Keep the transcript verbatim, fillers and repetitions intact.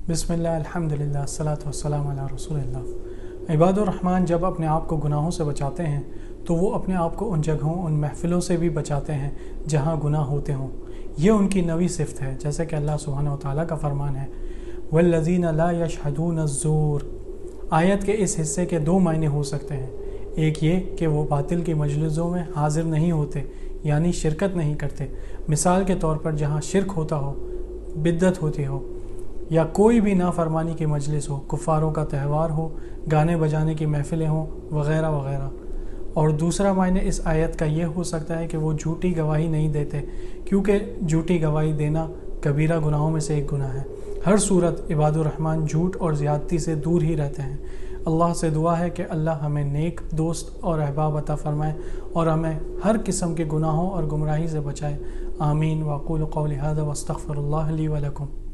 बिस्मिल्लाह अल्हम्दुलिल्लाह अस्सलातु वस्सलामु अला रसूलिल्लाह। इबादुर रहमान जब अपने आप को गुनाहों से बचाते हैं तो वो अपने आप को उन जगहों उन महफ़िलों से भी बचाते हैं जहाँ गुनाह होते हों। ये उनकी नवी सिफ़त है, जैसे कि अल्लाह सुब्हानहू व तआला का फरमान है वल्लज़ीना ला यशहदून अज़्ज़ूर। आयत के इस हिस्से के दो मायने हो सकते हैं। एक ये कि वो बातिल की मजलिसों में हाजिर नहीं होते, यानी शिरकत नहीं करते। मिसाल के तौर पर जहाँ शिरक होता हो, बिद्दत होती हो, या कोई भी नाफरमानी की मजलिस हो, कुफ़ारों का त्यौहार हो, गाने बजाने की महफ़िलें हों, वग़ैरह वग़ैरह। और दूसरा मायने इस आयत का ये हो सकता है कि वो झूठी गवाही नहीं देते, क्योंकि झूठी गवाही देना कबीरा गुनाहों में से एक गुनाह है। हर सूरत इबादुर रहमान झूठ और ज़्यादती से दूर ही रहते हैं। अल्लाह से दुआ है कि अल्लाह हमें नेक दोस्त और अहबाब अता फ़रमाए और हमें हर किस्म के गुनाहों और गुमराही से बचाए। आमीन। वक़ूलु क़ौली हाज़ा वस्तग़फ़िरुल्लाह ली व लकुम।